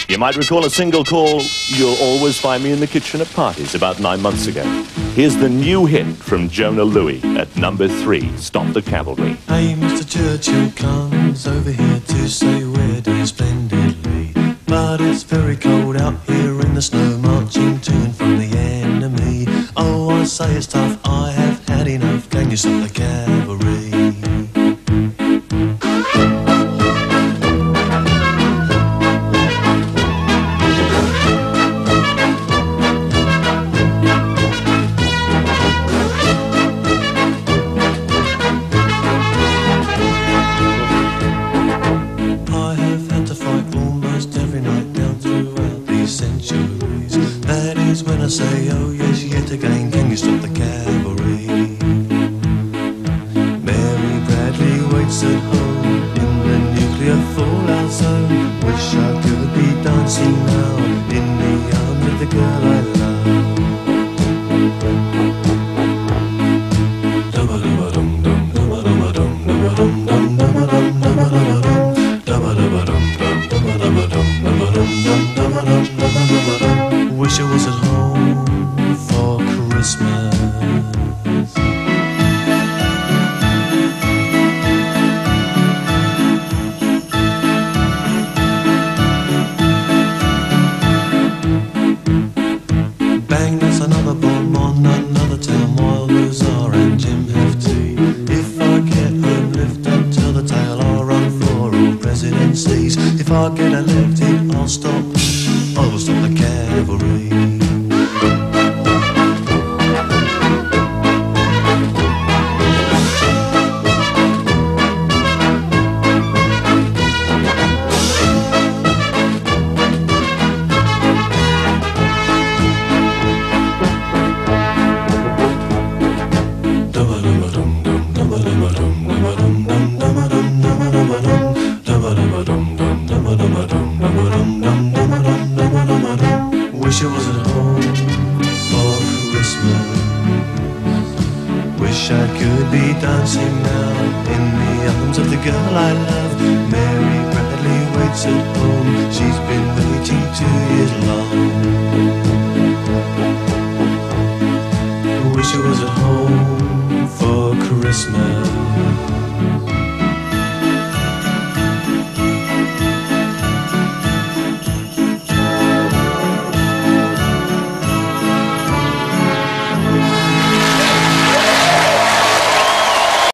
You might recall a single call, "You'll always find me in the kitchen at parties," about 9 months ago. Here's the new hit from Jona Lewie at number 3, "Stop the Cavalry." Hey, Mr. Churchill comes over here to say we're doing splendidly, but it's very cold out here in the snow, marching to and from the enemy. Oh, I say it's tough, I have had enough, can you stop the cavalry? That is when I say, oh yes, yet again, can you stop the cavalry? Mary Bradley waits at home in the nuclear fallout zone. Wish I could be dancing now in the arms of the girl I love. Wish I was at home for Christmas. Bang, that's another bomb on another town while Lazar and Jim have tea. If I get home, lift up till the tail, I'll run for all presidencies. If I get elected, I'll stop. I will stop the cavalry. Wish I was at home for Christmas. Wish I could be dancing now in the arms of the girl I love. Mary Bradley waits at home, she's been waiting 2 years long.